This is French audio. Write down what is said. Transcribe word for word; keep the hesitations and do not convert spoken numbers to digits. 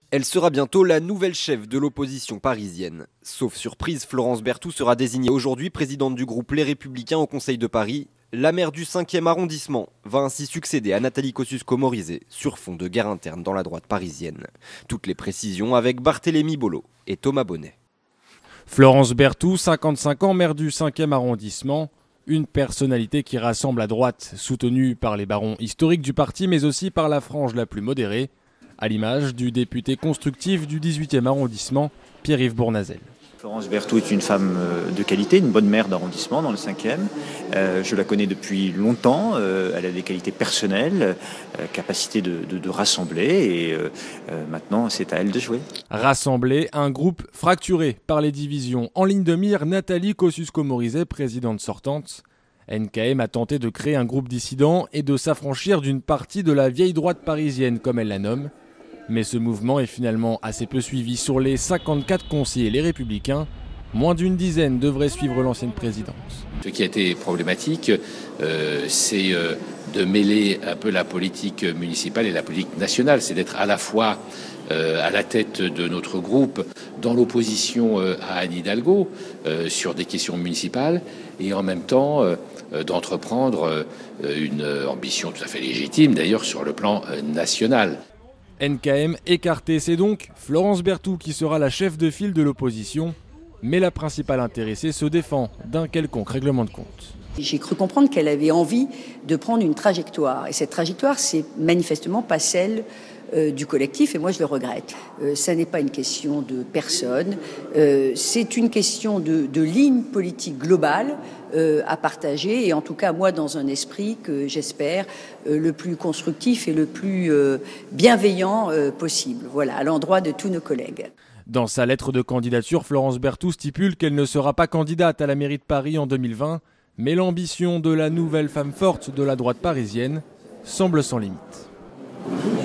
Elle sera bientôt la nouvelle chef de l'opposition parisienne. Sauf surprise, Florence Berthoud sera désignée aujourd'hui présidente du groupe Les Républicains au Conseil de Paris. La maire du cinquième arrondissement va ainsi succéder à Nathalie Kosciusko-Morizet sur fond de guerre interne dans la droite parisienne. Toutes les précisions avec Barthélémy Bolo et Thomas Bonnet. Florence Berthoud, cinquante-cinq ans, maire du cinquième arrondissement. Une personnalité qui rassemble à droite, soutenue par les barons historiques du parti, mais aussi par la frange la plus modérée, à l'image du député constructif du dix-huitième arrondissement, Pierre-Yves Bournazel. Florence Berthoud est une femme de qualité, une bonne maire d'arrondissement dans le cinquième. Euh, je la connais depuis longtemps, euh, elle a des qualités personnelles, euh, capacité de, de, de rassembler et euh, euh, maintenant c'est à elle de jouer. Rassembler un groupe fracturé par les divisions. En ligne de mire, Nathalie Kosciusko-Morizet, présidente sortante. N K M a tenté de créer un groupe dissident et de s'affranchir d'une partie de la vieille droite parisienne, comme elle la nomme. Mais ce mouvement est finalement assez peu suivi. Sur les cinquante-quatre conseillers Les Républicains, moins d'une dizaine devraient suivre l'ancienne présidente. Ce qui a été problématique, euh, c'est euh, de mêler un peu la politique municipale et la politique nationale. C'est d'être à la fois euh, à la tête de notre groupe dans l'opposition euh, à Anne Hidalgo euh, sur des questions municipales et en même temps euh, d'entreprendre euh, une ambition tout à fait légitime d'ailleurs sur le plan euh, national. N K M écarté, c'est donc Florence Berthoud qui sera la chef de file de l'opposition. Mais la principale intéressée se défend d'un quelconque règlement de compte. J'ai cru comprendre qu'elle avait envie de prendre une trajectoire. Et cette trajectoire, c'est manifestement pas celle euh, du collectif, et moi je le regrette. Euh, ça n'est pas une question de personne, euh, c'est une question de, de ligne politique globale euh, à partager, et en tout cas moi dans un esprit que j'espère euh, le plus constructif et le plus euh, bienveillant euh, possible, voilà, à l'endroit de tous nos collègues. Dans sa lettre de candidature, Florence Berthoud stipule qu'elle ne sera pas candidate à la mairie de Paris en deux mille vingt, mais l'ambition de la nouvelle femme forte de la droite parisienne semble sans limite.